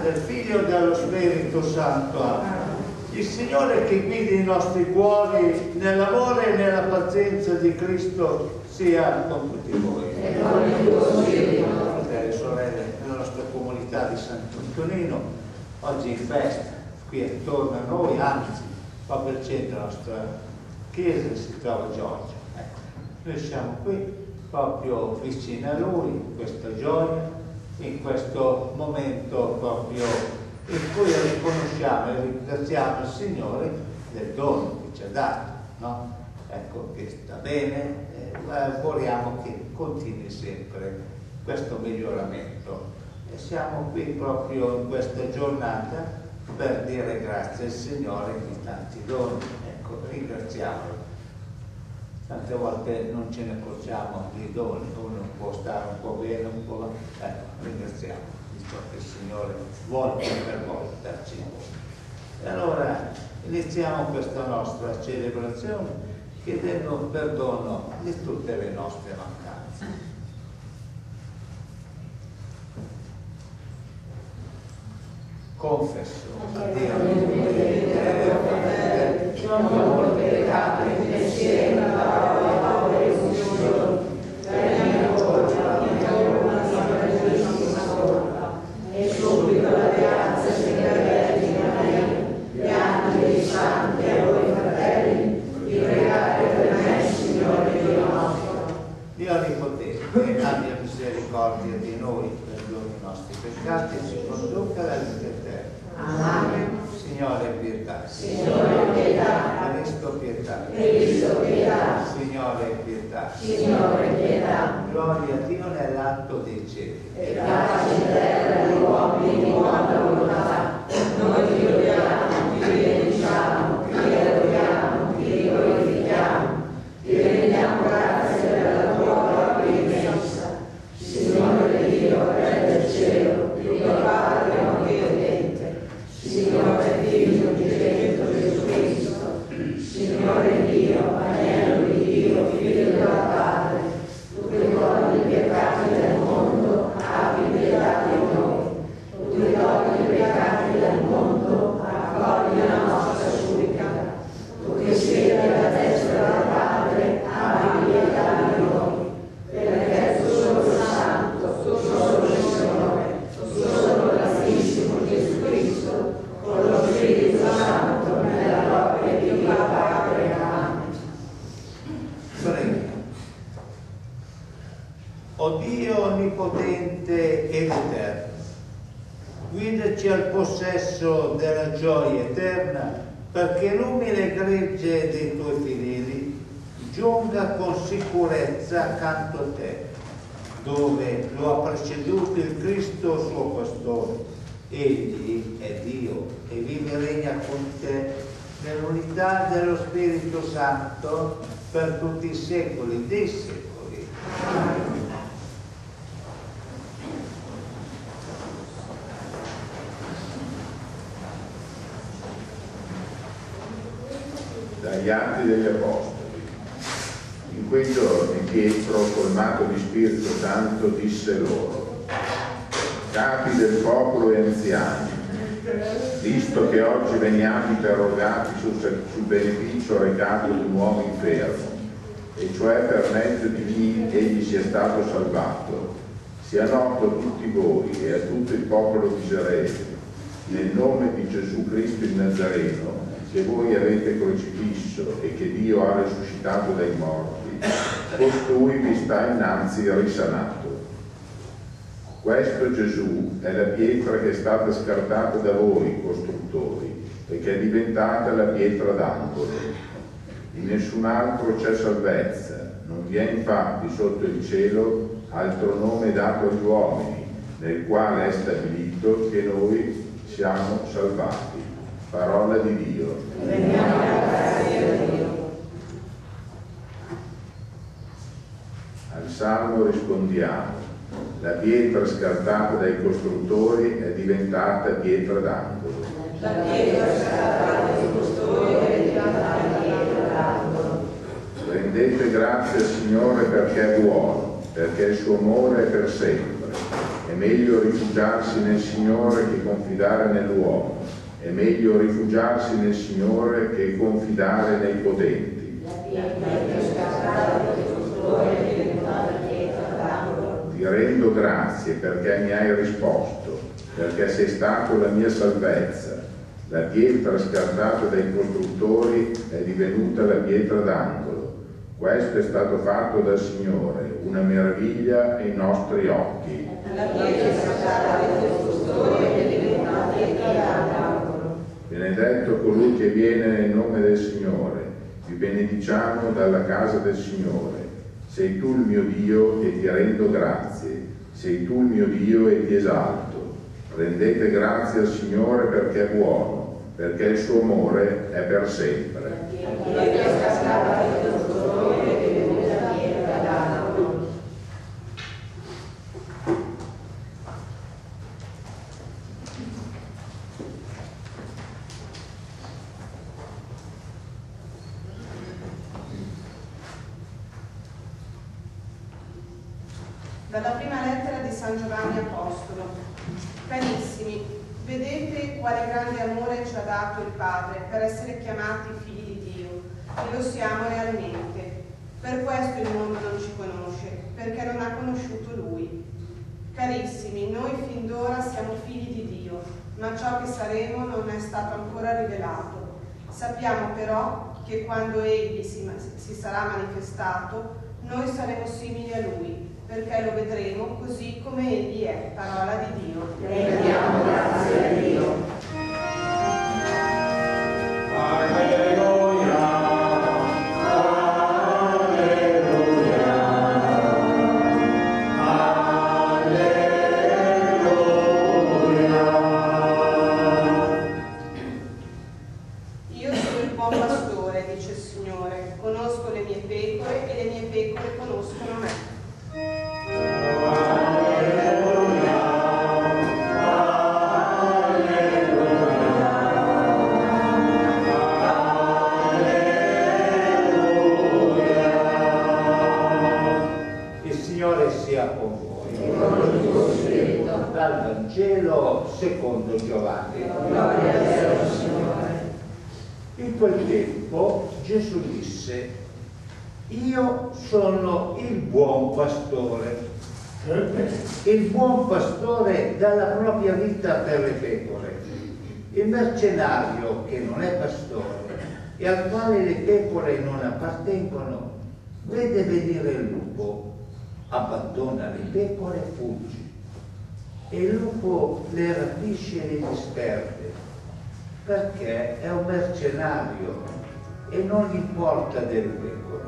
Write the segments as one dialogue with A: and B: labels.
A: del Figlio e dello Spirito Santo. Amen. Il Signore che guidi i nostri cuori nell'amore e nella pazienza di Cristo sia con tutti voi. Fratelli e sorelle, nella nostra comunità di Sant'Antonino, oggi in festa, qui attorno a noi, anzi, proprio al centro della nostra chiesa si trova Giorgio. Ecco, noi siamo qui proprio vicino a lui, in questa gioia, in questo momento proprio in cui riconosciamo e ringraziamo il Signore del dono che ci ha dato, no? Ecco, che sta bene, vogliamo che continui sempre questo miglioramento. E siamo qui proprio in questa giornata per dire grazie al Signore di tanti doni. Ecco, ringraziamolo. Tante volte non ce ne accorgiamo dei doni, uno può stare un po' bene, un po'. Ecco, ringraziamo di ciò che il Signore volta per volta darci. E allora iniziamo questa nostra celebrazione chiedendo perdono di tutte le nostre mancanze. Confesso a Dio
B: non ho molti peccati in pensiero, in parola e in azione, per la mia colpa, e subito la grazia Signora Vergine Maria, gli angeli e i santi a voi fratelli, di pregare per me, Signore Dio nostro.
A: Dio Onnipotente, abbia misericordia di noi, perdoni i nostri peccati e ci conduca alla vita eterna.
B: Amen.
A: Signore pietà.
B: Signore pietà.
A: Cristo pietà.
B: Cristo pietà.
A: Signore pietà.
B: Signore pietà.
A: Gloria a Dio nell'alto dei cieli.
B: E pace in terra agli uomini di buona volontà. Noi ti lodiamo, ti benediciamo, ti adoriamo, ti glorifichiamo, ti rendiamo grazie per la tua gloria immensa. Signore Dio, Re del cielo, Dio Padre onnipotente, Signore Figlio unigenito Gesù Cristo, Signore Dio, Agnello di Dio, Figlio del Padre, tu che togli i peccati del mondo, abbi pietà di noi. Tu che togli i peccati del mondo, accogli la nostra supplica. Tu che siedi alla destra del Padre, abbi pietà di noi. Perché tu solo Santo, tu solo Signore, tu solo l'Altissimo Gesù Cristo, con lo Spirito Santo, nella gloria di Dio Padre. Amen.
A: Preghiamo. O Dio onnipotente ed eterno, guidaci al possesso della gioia eterna, perché l'umile gregge dei tuoi fedeli giunga con sicurezza accanto a te, dove lo ha preceduto il Cristo suo pastore. Egli è Dio e vive e regna con te nell'unità dello Spirito Santo per tutti i secoli dei secoli. Amen.
C: Dagli Atti degli Apostoli. In quei giorni Pietro, colmato di Spirito Santo, disse loro: capi del popolo e anziani, visto che oggi veniamo interrogati sul beneficio recato di un uomo infermo, e cioè per mezzo di chi egli sia stato salvato, sia noto a tutti voi e a tutto il popolo di Israele, nel nome di Gesù Cristo il Nazareno, che voi avete crocifisso e che Dio ha risuscitato dai morti, costui vi sta innanzi risanato. Questo Gesù è la pietra che è stata scartata da voi, costruttori, e che è diventata la pietra d'angolo. In nessun altro c'è salvezza, non vi è infatti sotto il cielo altro nome dato agli uomini, nel quale è stabilito che noi siamo salvati. Parola di Dio.
B: Veniamo alla grazia di Dio.
C: Al Salmo rispondiamo: la pietra scartata dai costruttori è diventata pietra d'angolo.
B: La pietra scartata dai costruttori è diventata pietra d'angolo.
C: Rendete grazie al Signore perché è buono, perché il suo amore è per sempre. È meglio rifugiarsi nel Signore che confidare nell'uomo. È meglio rifugiarsi nel Signore che confidare nei potenti. Ti rendo grazie perché mi hai risposto, perché sei stato la mia salvezza. La pietra scartata dai costruttori è divenuta la pietra d'angolo. Questo è stato fatto dal Signore, una meraviglia ai nostri occhi.
B: La pietra scartata dai costruttori è divenuta pietra d'angolo.
C: Benedetto colui che viene nel nome del Signore. Vi benediciamo dalla casa del Signore. Sei tu il mio Dio e ti rendo grazie. Sei tu il mio Dio e ti esalto. Rendete grazie al Signore perché è buono, perché il suo amore è per sempre.
D: Dalla prima lettera di San Giovanni Apostolo. Carissimi, vedete quale grande amore ci ha dato il Padre per essere chiamati figli di Dio, e lo siamo realmente. Per questo il mondo non ci conosce, perché non ha conosciuto Lui. Carissimi, noi fin d'ora siamo figli di Dio, ma ciò che saremo non è stato ancora rivelato. Sappiamo però che quando Egli si sarà manifestato, noi saremo simili a Lui, perché lo vedremo così come Egli è, parola di Dio.
B: Rendiamo grazie a Dio.
E: Alleluia, alleluia, alleluia.
D: Io sono il buon pastore, dice il Signore, conosco le mie pecore e le mie pecore conoscono me.
A: Dal Vangelo secondo Giovanni. In quel tempo Gesù disse: io sono il buon pastore. Il buon pastore dà la propria vita per le pecore. Il mercenario che non è pastore e al quale le pecore non appartengono vede venire il lupo, abbandona le pecore e fugge. E il lupo le rapisce e le disperde, perché è un mercenario e non gli importa delle pecore.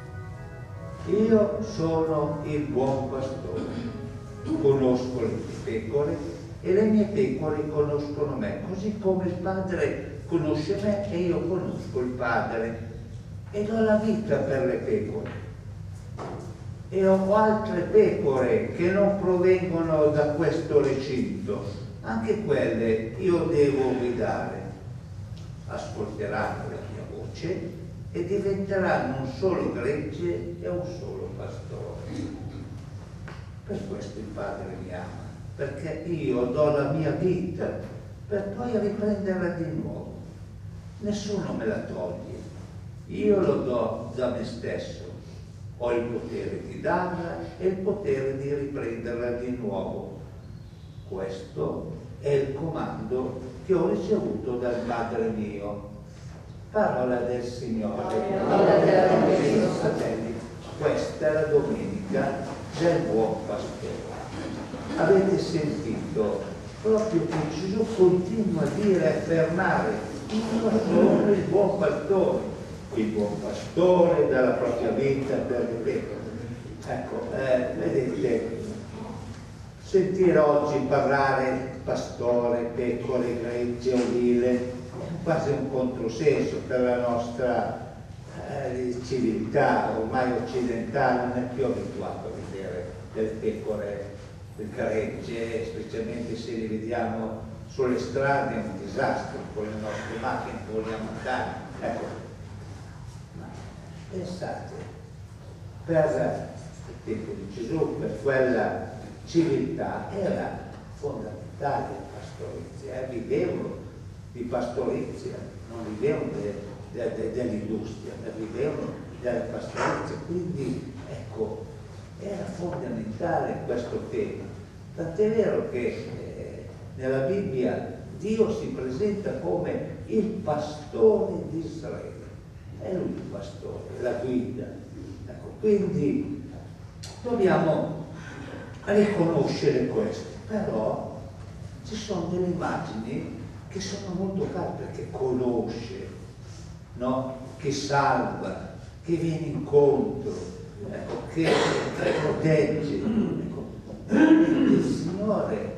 A: Io sono il buon pastore, conosco le mie pecore e le mie pecore conoscono me, così come il Padre conosce me e io conosco il Padre e do la vita per le pecore. E ho altre pecore che non provengono da questo recinto, anche quelle io devo guidare. Ascolteranno la mia voce e diventeranno un solo gregge e un solo pastore. Per questo il Padre mi ama, perché io do la mia vita per poi riprenderla di nuovo. Nessuno me la toglie, io lo do da me stesso. Ho il potere di darla e il potere di riprenderla di nuovo. Questo è il comando che ho ricevuto dal Padre mio. Parola del Signore. Fratelli, questa è la domenica del buon pastore. Avete sentito proprio che Gesù continua a dire e affermare: io sono il buon pastore. Il buon pastore dà la propria vita per le pecore. Ecco, vedete, sentire oggi parlare pastore, pecore, gregge, ovile è quasi un controsenso per la nostra civiltà ormai occidentale, non è più abituato a vedere delle pecore, del gregge, specialmente se li vediamo sulle strade, è un disastro con le nostre macchine che vogliamo andare. Ecco. Pensate, per il tempo di Gesù, per quella civiltà era fondamentale pastorizia, vivevano di pastorizia, non vivevano dell'industria, vivevano della pastorizia, quindi ecco, era fondamentale questo tema, tant'è vero che nella Bibbia Dio si presenta come il pastore di Israele, è lui il pastore, la guida, ecco, quindi dobbiamo riconoscere questo, però ci sono delle immagini che sono molto care perché conosce, no? Che salva, che viene incontro, ecco, che protegge. Ecco. Il Signore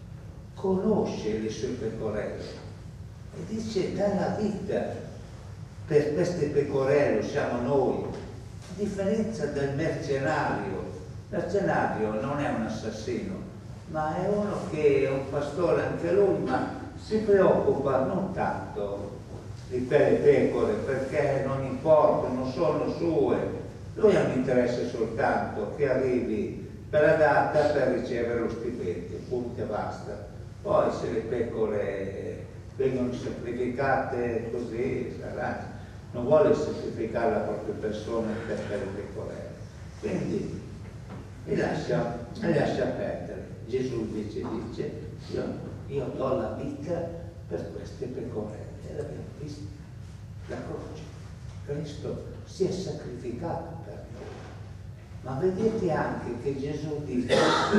A: conosce le sue pecorelle e dice dalla vita per queste pecorelle, siamo noi, a differenza del mercenario. Il mercenario non è un assassino, ma è uno che è un pastore anche lui, ma si preoccupa non tanto di quelle pecore perché non importa, non sono sue, lui ha un interesse soltanto che arrivi per la data per ricevere lo stipendio, punto e basta. Poi se le pecore vengono sacrificate così, sarà, non vuole sacrificare la propria persona per le pecorelle, quindi li lascia perdere. Gesù invece dice io do la vita per queste pecorelle. E l'abbiamo visto, la croce. Cristo si è sacrificato per noi. Ma vedete anche che Gesù dice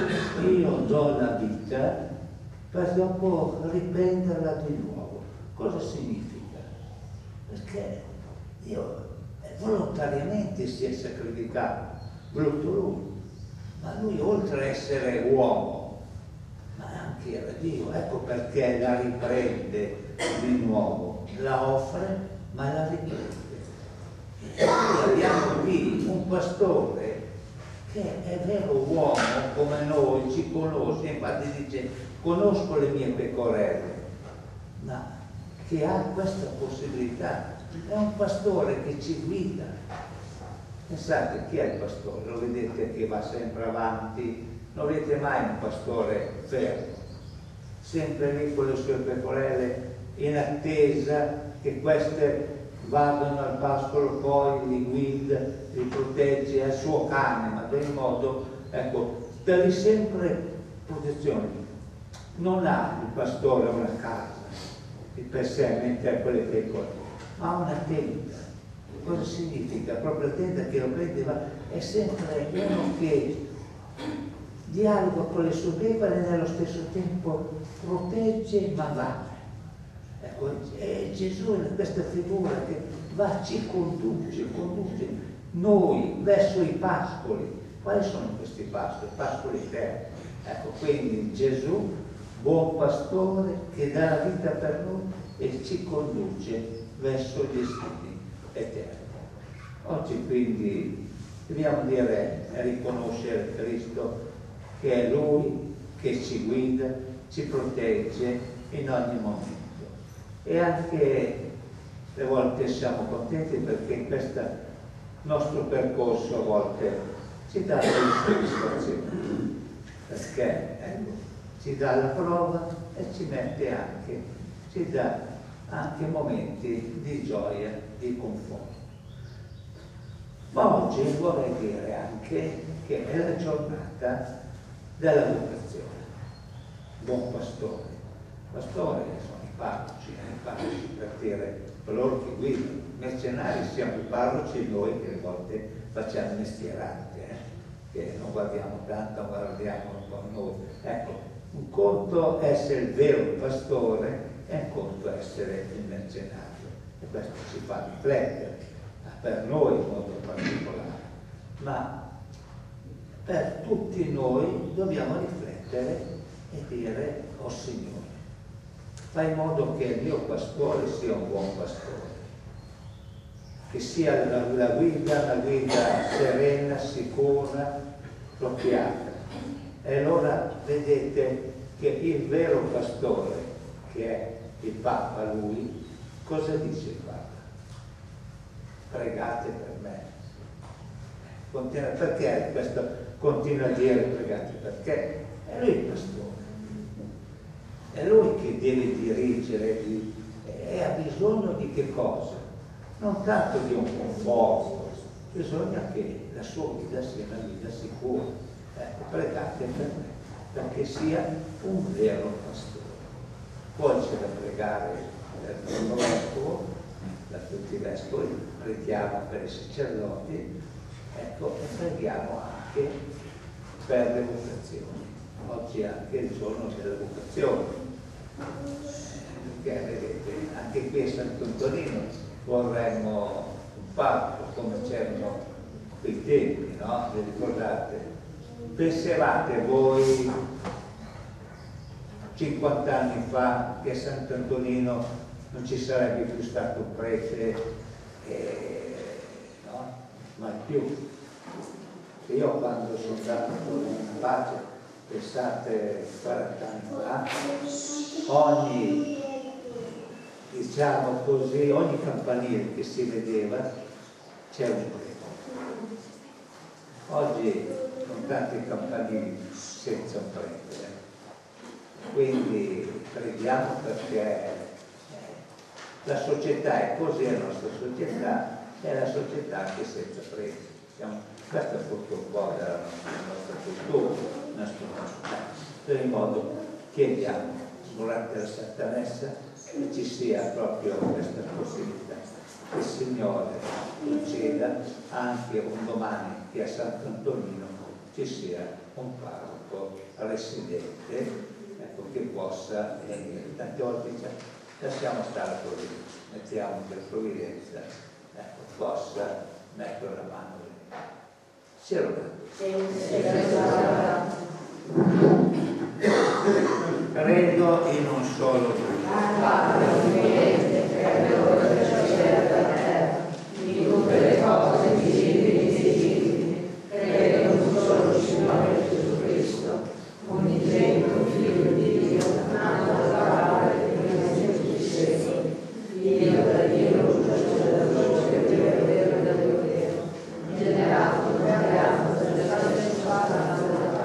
A: io do la vita per dopo riprenderla di nuovo. Cosa significa? Perché Dio volontariamente si è sacrificato, voluto lui, ma lui oltre a essere uomo, ma anche era Dio, ecco perché la riprende di nuovo, la offre, ma la riprende. E noi abbiamo qui un pastore che è vero uomo come noi, ci conosce, infatti dice conosco le mie pecorelle, ma che ha questa possibilità, è un pastore che ci guida. Pensate, chi è il pastore? Lo vedete che va sempre avanti, non vedete mai un pastore fermo, sempre lì con le sue pecorelle in attesa che queste vadano al pascolo, poi li guida, li protegge, è il suo cane, ma in modo, ecco, dà sempre protezione. Non ha il pastore una casa per sé, mentre ha quelle pecore, ma ha una tenda. Cosa significa? Proprio la tenda che lo prende, è sempre uno che dialoga con le sue pecore e nello stesso tempo protegge ma va. Ecco, Gesù è questa figura che va, ci conduce noi verso i pascoli. Quali sono questi pascoli? Pascoli eterni. Ecco, quindi Gesù, buon pastore, che dà la vita per noi e ci conduce verso gli destini eterni. Oggi quindi dobbiamo dire e riconoscere Cristo che è Lui che ci guida, ci protegge in ogni momento. E anche le volte siamo contenti perché in questo nostro percorso a volte ci dà delle soddisfazioni, perché ecco, ci dà la prova e ci dà anche momenti di gioia, di conforto. Ma oggi vorrei dire anche che è la giornata della vocazione. Buon pastore. Pastore sono i parroci per dire coloro che guidano. Mercenari siamo i parroci noi che a volte facciamo il mestierante, che non guardiamo tanto, guardiamo un po' noi. Ecco, un conto è essere il vero pastore e un conto è essere il mercenario. E questo ci fa riflettere, per noi in modo particolare, ma per tutti noi dobbiamo riflettere e dire, oh Signore, fai in modo che il mio pastore sia un buon pastore, che sia la guida serena, sicura, appropriata. E allora vedete che il vero pastore, che è il Papa, lui, cosa dice il Papa? Pregate per me. Perché questo continua a dire pregate? Perché è lui il pastore, è lui che deve dirigere e ha bisogno di che cosa? Non tanto di un conforto, bisogna che la sua vita sia una vita sicura. Ecco, pregate per me, perché sia un vero pastore. Poi c'è da pregare per il nostro vescovo, per tutti i vescovi, preghiamo per i sacerdoti, ecco, e preghiamo anche per le vocazioni. Oggi è anche il giorno delle vocazioni, perché vedete, anche qui a Sant'Antonino vorremmo un parco come c'erano quei tempi, no? Vi ricordate? Pensavate voi 50 anni fa che a Sant'Antonino non ci sarebbe più stato un prete, no? Mai più. Io quando sono andato in pace, pensate 40 anni fa, ogni, diciamo così, ogni campanile che si vedeva c'era un prete. Oggi sono tanti campanili senza un prete. Quindi preghiamo perché la società è così, la nostra società è la società anche senza preti. Questo è tutto un po' della nostra cultura, in modo chiediamo durante la Santa Messa che ci sia proprio questa possibilità, che il Signore conceda anche un domani che a Sant'Antonino ci sia un parroco residente, ecco, che possa venire. Tante volte diciamo, lasciamo stare così, mettiamo per provvidenza, ecco, possa mettere la mano. Sia lodato. Credo in un solo Dio.
B: Di tutte le cose visibili e invisibili, credo in un solo Signore Gesù Cristo, unigenito Figlio di Dio, nato dalla Padre e Gesù stesso, Dio da Dio, giusto da giusto, vero da vero, generato, creato, sensuale,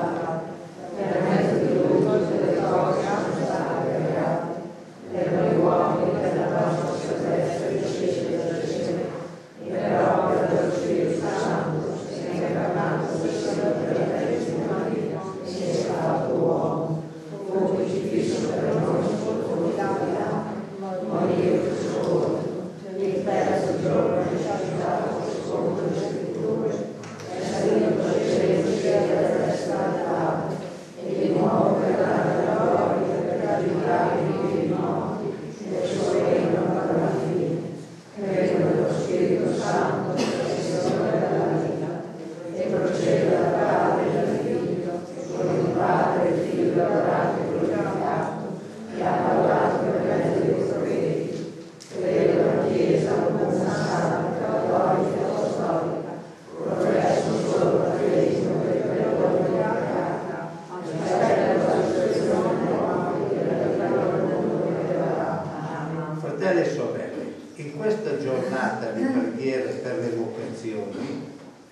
B: per mezzo di lui tutte le cose sono state create, per noi uomini, per la nostra salvezza discesa dal cielo, e per opera dello Spirito Santo, si è incarnato del Signore della Maria, e si è stato uomo, fu crocifisso per noi sotto l'autorità, morì e fu sepolto, il terzo giorno risuscitato secondo le Scritture, è salito al cielo sia della destra del Padre, e di nuovo verrà nella gloria per giudicare i vivi e i morti, nel suo regno non avrà fine. Credo nello Spirito Santo, Signore della vita, e procede dal Padre e dal Figlio, con il Padre e il Figlio adorato e glorificato, che ha parlato per mezzo dei profeti. Credo nella Chiesa comune, santa, cattolica e apostolica, professo un solo battesimo per il perdono dei peccati, aspetto la resurrezione dei morti e la vita del mondo che verrà. Amen.
A: Fratelli e sorelle, in questa giornata di preghiere per le vocazioni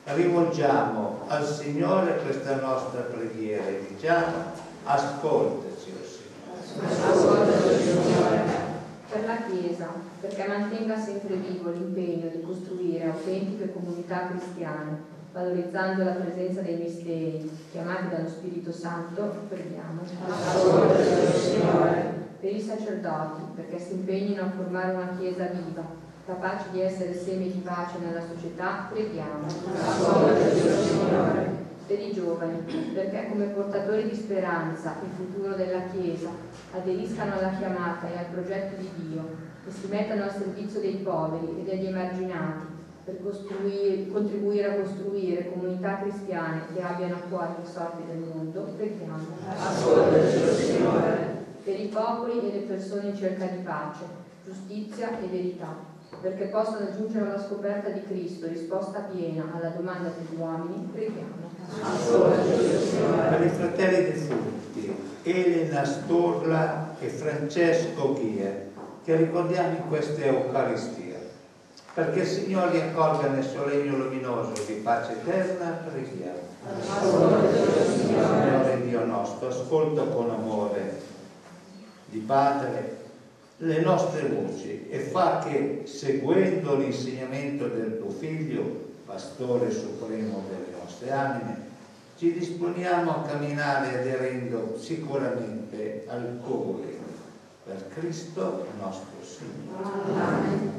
A: rivolgiamo al Signore questa nostra preghiera e diciamo: ascoltaci, o Signore.
B: Ascoltaci, Signore.
F: Per la Chiesa, perché mantenga sempre vivo l'impegno di costruire autentiche comunità cristiane, valorizzando la presenza dei misteri chiamati dallo Spirito Santo, preghiamo.
B: Ascoltaci, Signore.
F: Per i sacerdoti, perché si impegnino a formare una Chiesa viva, capace di essere seme di pace nella società, preghiamo.
B: Ascoltaci, Signore.
F: Per i giovani, perché come portatori di speranza e futuro della Chiesa aderiscano alla chiamata e al progetto di Dio e si mettano al servizio dei poveri e degli emarginati per contribuire a costruire comunità cristiane che abbiano a cuore le sorti del mondo, preghiamo.
B: Ascoltaci, Signore.
F: Per i popoli e le persone in cerca di pace, giustizia e verità, perché possano giungere alla scoperta di Cristo, risposta piena alla domanda degli uomini, preghiamo.
B: Ascoltaci, Signore.
A: Per i fratelli defunti, Elena Storla e Francesco Ghia, che ricordiamo in questa Eucaristia, perché il Signore li accolga nel suo regno luminoso di pace eterna, preghiamo.
B: Ascoltaci, Signore.
A: Signore Dio nostro, nostro, ascolta con amore di Padre le nostre voci e fa che, seguendo l'insegnamento del tuo Figlio, Pastore supremo delle nostre anime, ci disponiamo a camminare aderendo sicuramente al tuo volere. Per Cristo nostro Signore.
B: Amen.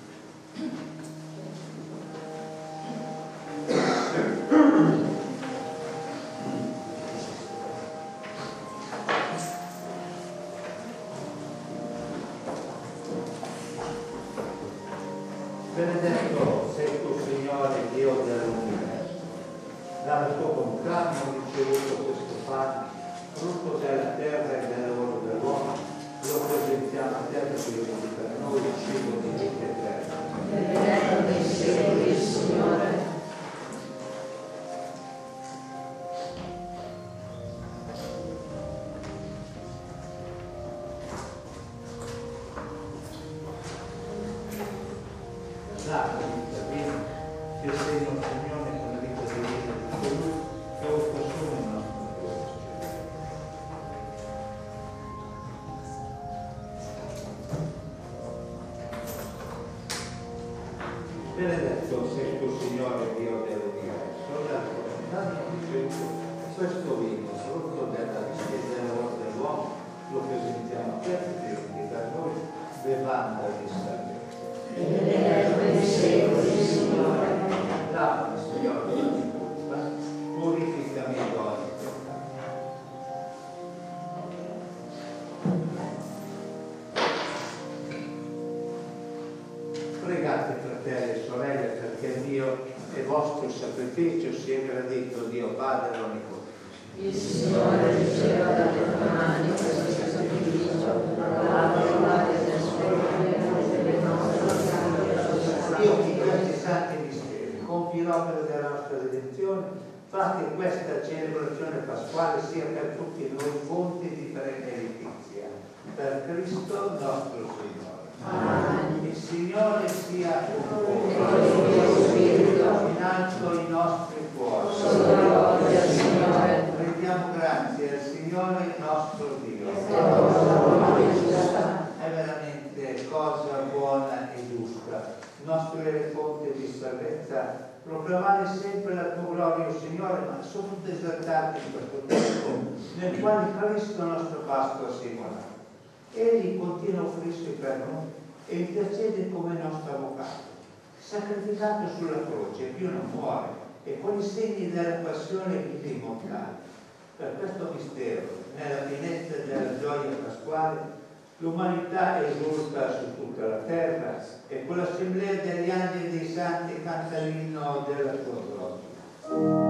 A: Benedetto sei tu, Signore, Dio dell'universo. Dal tuo conclamo ricevuto questo pane, frutto della terra e del lavoro dell'uomo, lo presentiamo a te perché diventi per noi il cibo di vita eterna.
B: Benedetto dei secoli, Signore.
A: Che segno comunione con la vita divina di colui che ho consumo il nostro Dio. Benedetto sei tu, Signore, Dio dell'universo, dal tuo ricevuto questo vino, frutto della discesa dell'amore dell'uomo, lo presentiamo a te perché da noi bevanda di salvezza.
B: Benedetto dei secoli, Signore.
A: Lavami, Signore, di ogni colpa, purificami da ogni peccato. Pregate, fratelli e sorelle, perché il mio e vostro sacrificio sia gradito Dio Padre Onnipotente.
B: Il Signore riceva dalle tue mani questo sacrificio, la gloria del suo nome e del nostro sangue.
A: Dio che questi santi misteri compie l'opera della nostra redenzione, fa che questa celebrazione pasquale sia per tutti noi fonte di benedizia. Per Cristo nostro Signore.
B: Amen.
A: Il Signore sia con
B: E
A: voi.
B: con il tuo spirito.
A: In alto i nostri cuori.
B: Solo gloria al Signore.
A: Rendiamo grazie al Signore nostro Dio.
B: È nostra buona e giusta.
A: È veramente cosa buona e giusta, nostra fonte di salvezza, proclamare sempre la tua gloria, o Signore, ma soprattutto esaltarti in questo tempo nel quale Cristo nostro Pasqua si immolato. Egli continua a offrirsi per noi e intercede come nostro avvocato, sacrificato sulla croce, più non muore, e con i segni della passione vive immortale. Per questo mistero, nella pienezza della gioia pasquale, l'umanità esulta su tutta la terra e con l'assemblea degli angeli e dei santi canta l'inno della tua gloria.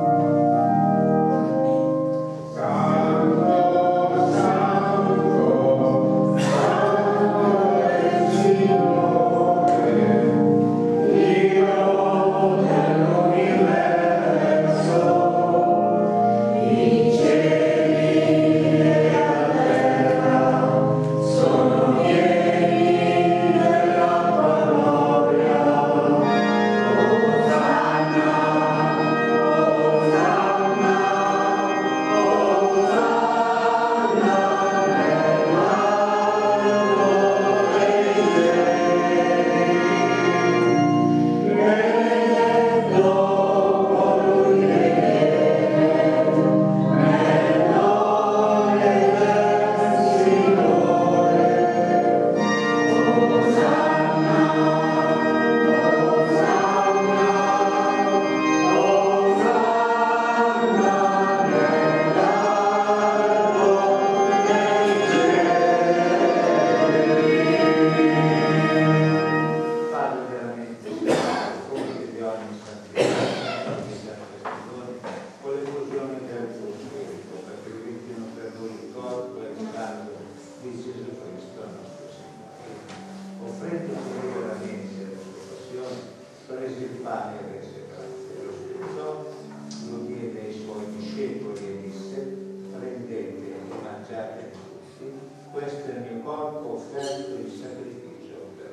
A: Questo è il mio corpo offerto in sacrificio per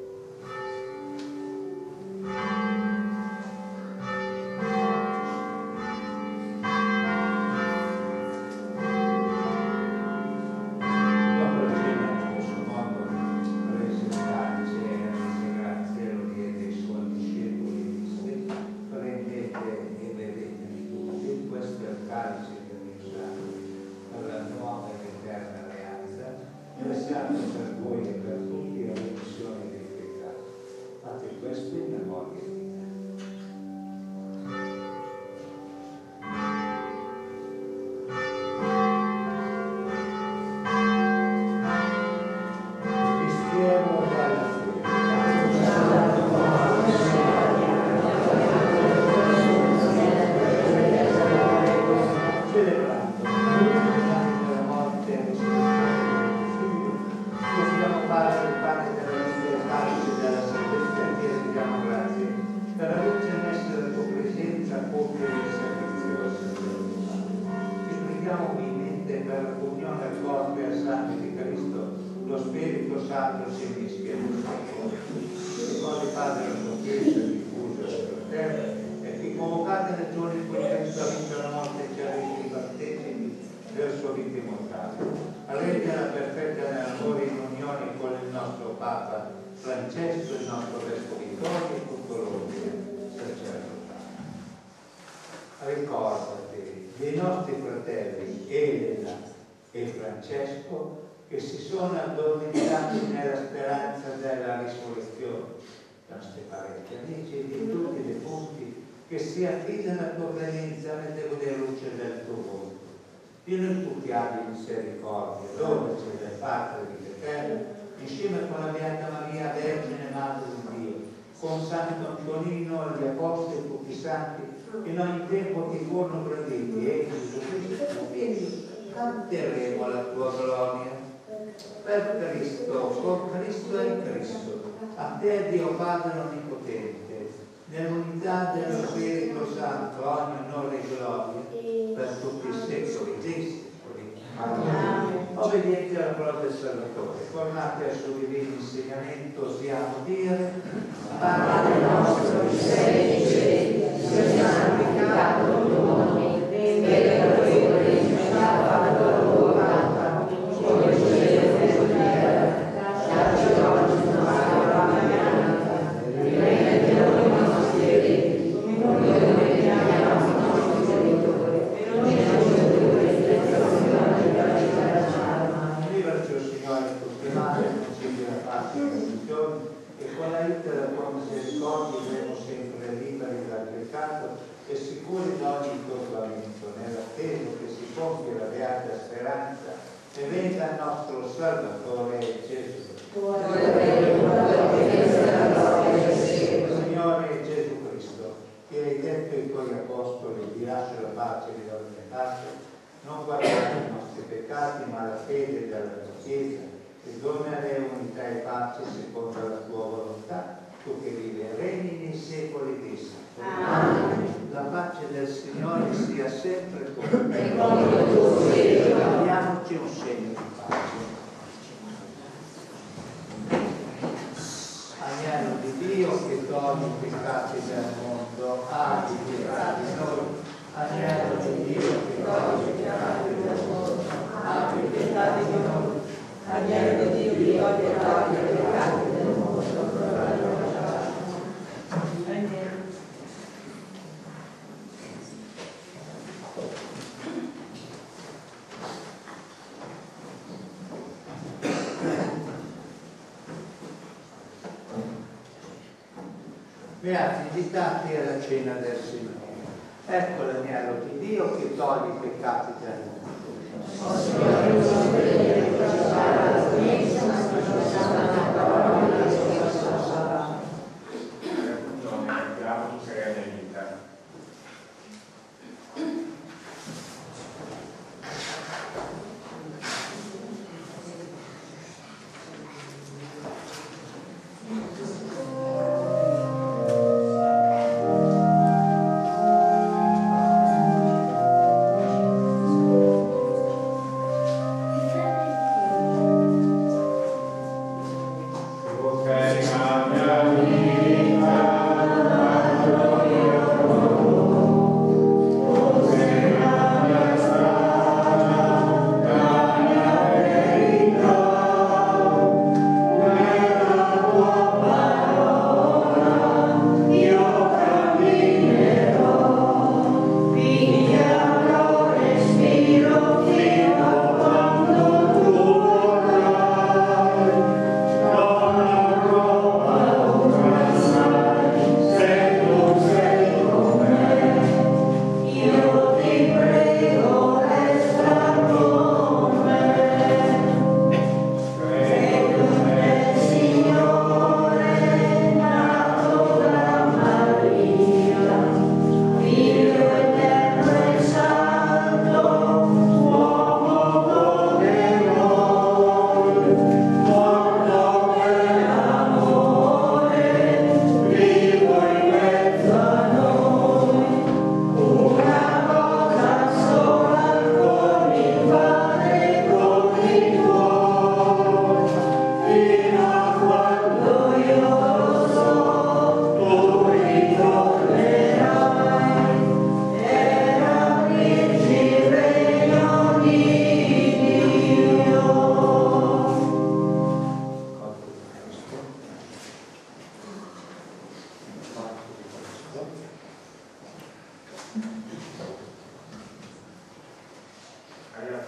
A: voi. preghiamo umilmente per la comunione al corpo e al sangue di Cristo, lo Spirito Santo si mischia nel suo cuore. E con il Padre la sua Chiesa diffusa sulla terra, e che convocate nel giorno in cui Cristo ha vinto la morte e ci ha resi i battesimi del suo vita immortale. A rendere perfetta nell'amore in unione con il nostro Papa Francesco, il nostro Vescovo Vittorio e tutto l'ordine sacerdotale. Ricordati dei nostri fratelli Elena e Francesco che si sono addormentati nella speranza della risurrezione. I nostri parenti, amici e di tutti i defunti che si affidano alla tua presenza nelle luce del tuo volto. Tieni tutti abbi misericordia, dove c'è del Padre di Eterno, insieme con la Beata Maria, Vergine Madre di Dio, con Santo Antonino, gli Apostoli e tutti i Santi, in ogni tempo ti furono graditi, e Gesù Cristo, tuo Figlio, canteremo la tua gloria. Per Cristo, con Cristo e in Cristo, a te Dio Padre Onnipotente, nell'unità dello Spirito Santo, ogni onore e gloria, per tutti i secoli dei secoli. Amen. Obbedienti alla parola del Salvatore, formati al suo divino insegnamento, osiamo dire:
B: Padre nostro che sei nei cieli, sia santificato il tuo nome, venga a noi il regno, sia fatta la tua volontà, come in cielo e sulla terra. Dacci oggi il nostro pane quotidiano, rimetti a noi i nostri debiti, come noi rimettiamo ai nostri debitori, e non ci condurre in tentazione, ma liberaci dal male.
A: Liberaci, o Signore, tutti i mali, concedi la pace e la religione, e con l'aiuto della tua misericordia vivremo sempre liberi dal peccato e sicuri di ogni turbamento, nell'attesa che si compia la beata speranza e venga il nostro Salvatore Gesù. Signore Gesù Cristo, che hai detto ai tuoi apostoli: vi lascio la pace e vi do la mia pace, non guardate i nostri peccati, ma la fede della tua Chiesa, e donare unità e pace secondo la tua volontà, tu che vivi e regni nei secoli dei secoli. Amen. La pace del Signore sia sempre con te. Diamoci un segno di pace. Agnello di Dio che toglie i peccati del mondo, abbi pietà di noi. Agnello di Dio che toglie i peccati del mondo, abbi pietà di noi.
B: Agnello di Dio che toglie i peccati del mondo,
A: Beati invitati alla cena del Signore. Ecco l'agnello di Dio che toglie i peccati del mondo.
B: Signore, io sono degno di partecipare alla tua messa, ma sono stata parola della tua salva.
C: Non ne abbiamo serenità.
G: Thank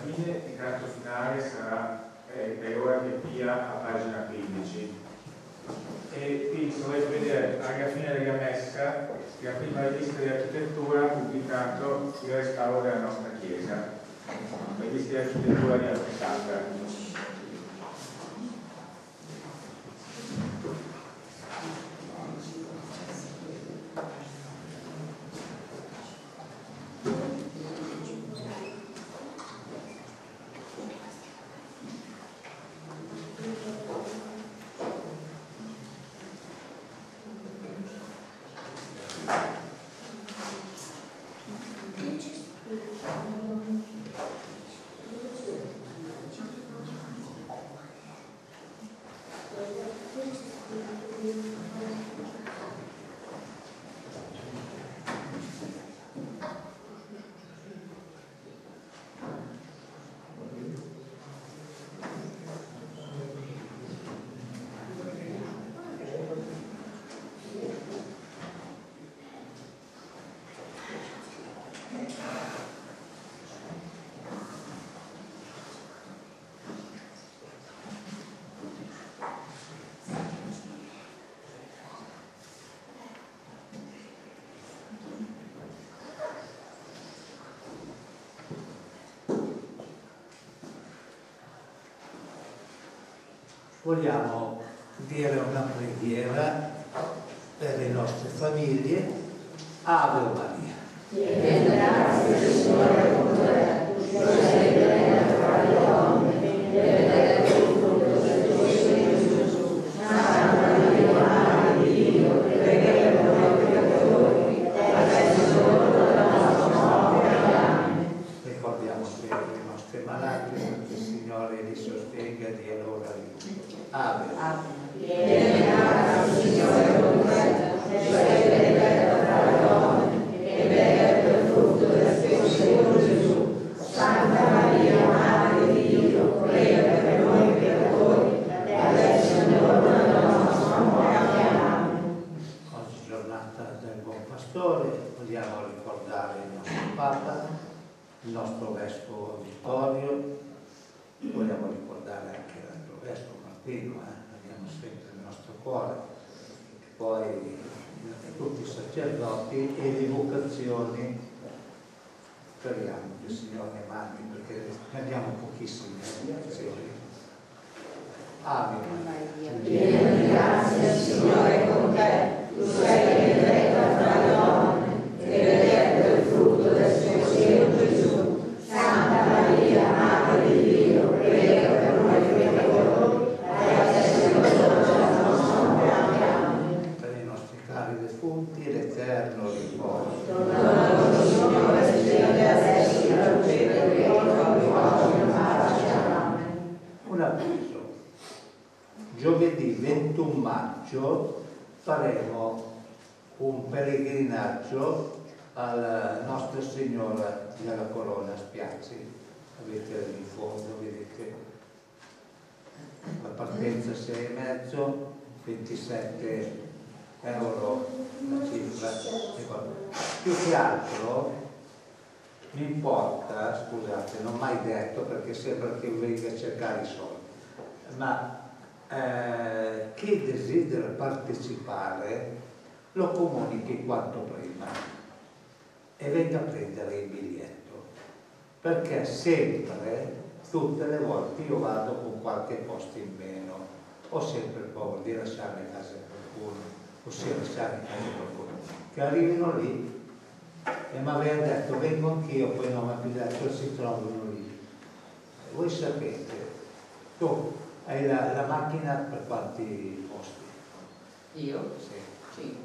G: fine il canto finale sarà per ora che Pia a pagina 15. E qui se volete vedere alla fine della messa la prima rivista di architettura ha pubblicato il restauro della nostra chiesa, la rivista di architettura di Alfresata.
A: Vogliamo dire una preghiera per le nostre famiglie. Ave Maria.
B: Tieni grazie, Signore, con te, tu sei benedetta tra le donne, benedetto il frutto del tuo seno, Gesù. Santa Maria, Madre di Dio, preghiamo per noi peccatori, adesso è l'ora della nostra morte. Amen.
A: Ricordiamo sempre i nostri malati, che il Signore li sostenga e dia loro aiuto. Ave.
B: Tieni grazie, Signore, con te, tu sei benedetta tra le donne, e benedetto il frutto del tuo seno, Gesù. Santa Maria, Madre di Dio, prega per noi peccatori, adesso è l'ora della nostra morte. Amen.
A: Oggi giornata del Buon Pastore, vogliamo ricordare il nostro Papa, il nostro Vescovo Vittorio, vogliamo ricordare anche l'altro Vescovo Martino, abbiamo sempre nel nostro cuore, poi tutti i sacerdoti e le vocazioni. Speriamo che il Signore mandi, perché ne abbiamo pochissime vocazioni. Ave Maria.
B: Tieni grazie, Signore, con te, tu sei benedetta tra le donne, e benedetto il frutto del tuo seno, Gesù. Santa Maria, Madre di Dio, prega per noi peccatori, adesso è l'ora della nostra morte. Amen.
A: Per i nostri cari defunti, l'eterno riposo.
B: Donato, Signore, siede adesso in luce del ricordo di oggi in pace. Amen.
A: Un avviso. Giovedì 21 maggio faremo un pellegrinaggio alla Nostra Signora della Corona a Spiazzi. Avete in fondo, vedete, la partenza 6,5, 27 euro la cifra. Più che altro mi importa, scusate, non ho mai detto perché sembra che venga a cercare i soldi, ma chi desidera partecipare lo comunichi quanto prima e venga a prendere il biglietto, perché sempre, tutte le volte io vado con qualche posto in meno, ho sempre paura di lasciare in casa qualcuno, ossia lasciare in casa qualcuno, che arrivino lì e mi aveva detto vengo anch'io, poi non mi ha più detto si trovano lì. Voi sapete, tu hai la macchina per quanti posti?
H: Io?
A: Sì.
H: 5.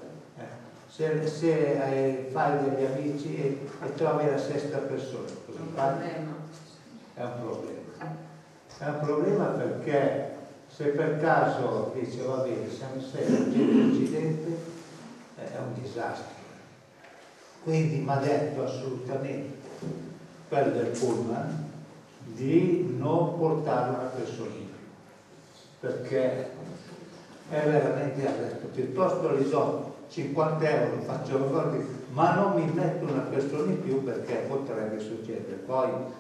A: Se fai degli amici e trovi la sesta persona, cosa fai? È un problema. È un problema perché se per caso dice va bene, siamo sei, incidente, è un disastro. Quindi mi ha detto assolutamente per del pullman di non portare una persona in più, perché è veramente, ha detto, piuttosto gli do 50 euro, faccio la cosa, ma non mi metto una persona in più perché potrebbe succedere. Poi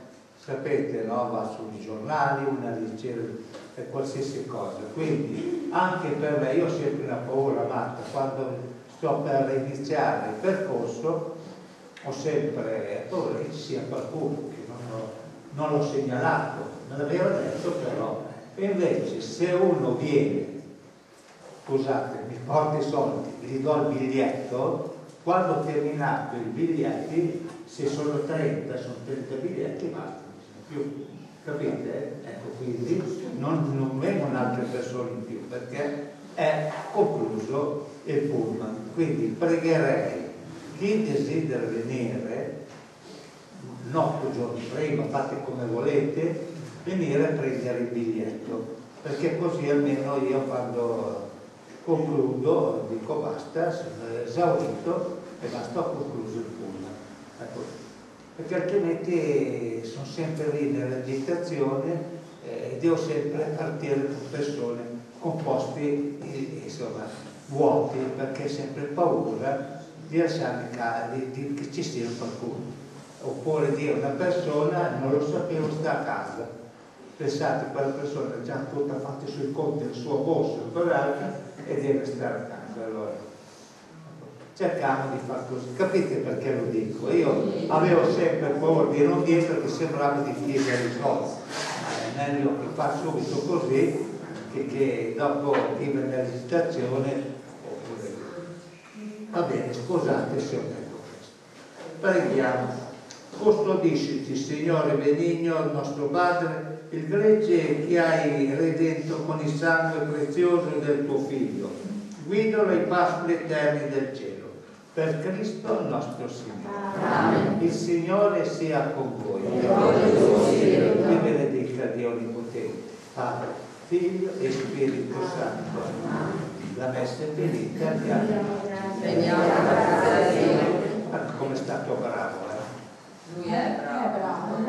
A: sapete, no? Va sui giornali, una dice qualsiasi cosa. Quindi anche per me, io ho sempre una paura matta, quando sto per iniziare il percorso ho sempre paura che ci sia qualcuno che non l'ho segnalato, me l'aveva detto però. E invece se uno viene, scusate, mi porta i soldi, gli do il biglietto, quando ho terminato i biglietti, se sono 30, sono 30 biglietti, basta, più. Capite? Ecco, quindi non vengono altre persone in più, perché è concluso il pullman. Quindi pregherei chi desidera venire, 8 giorni prima, fate come volete, venire a prendere il biglietto, perché così almeno io quando concludo dico basta, sono esaurito e basta, ho concluso il pullman. Ecco. Perché altrimenti sono sempre lì nell'agitazione e devo sempre partire con persone, con posti insomma, vuoti, perché è sempre paura di lasciarmi che ci sia qualcuno. Oppure dire una persona non lo sapevo, sta a casa. Pensate, quella persona ha già tutta fatta sui conti nel suo borso e quell'altra e deve stare a casa. Allora cerchiamo di far così. Capite perché lo dico? Io avevo sempre paura di non dire, perché sembrava di chiedere i soldi. È meglio che fa subito così che dopo vive nell'esitazione. Va bene, scusate se ho detto questo. Preghiamo. Custodiscici, Signore benigno, nostro Padre, il gregge che hai redento con il sangue prezioso del tuo Figlio. Guidalo ai pascoli eterni del cielo. Per Cristo nostro Signore. Amen. Il Signore sia con voi. Vi benedica Dio Onnipotente, Padre, Figlio e Spirito Santo. La messa è finita. Come è stato bravo,
B: Lui è bravo.